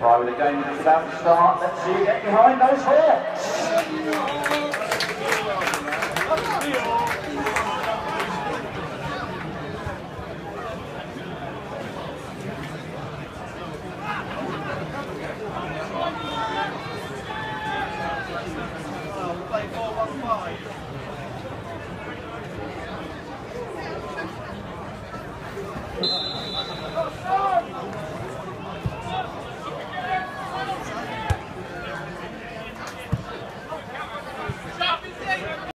Right, with the game just about to start, let's see you get behind those hawks. Play 4-1-5.